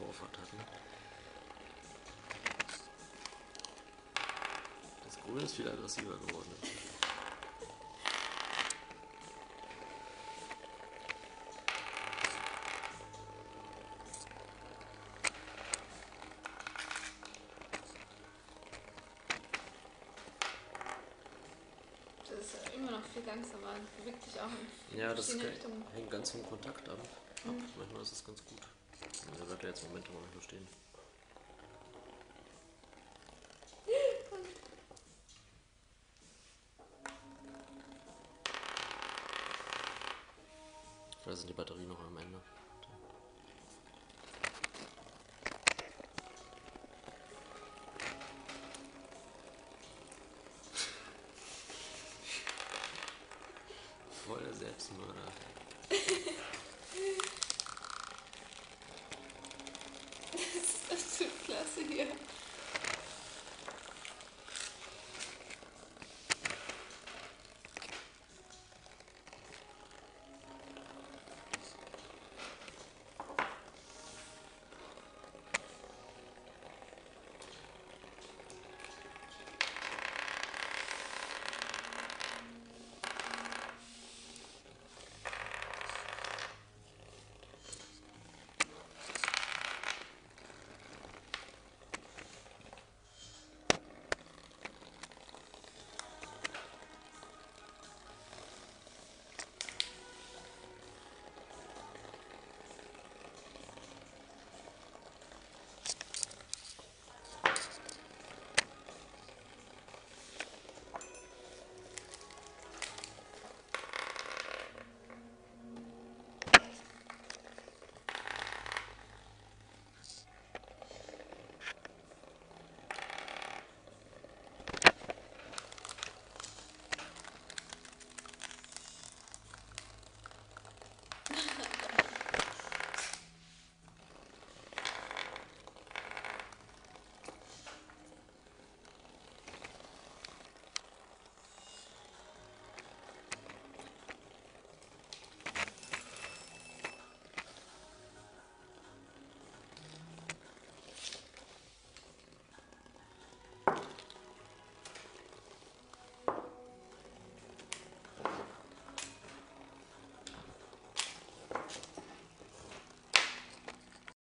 Vorfahrt hatten. Das Grün ist viel aggressiver geworden. Das ist ja immer noch viel langsamer, bewegt sich auch in Ja, das verschiedene Richtungen. hängt ganz vom Kontakt ab. Manchmal ist es ganz gut. Der bleibt ja jetzt im Moment immer noch stehen. Vielleicht sind die Batterien noch am Ende. Voll der Selbstmörder.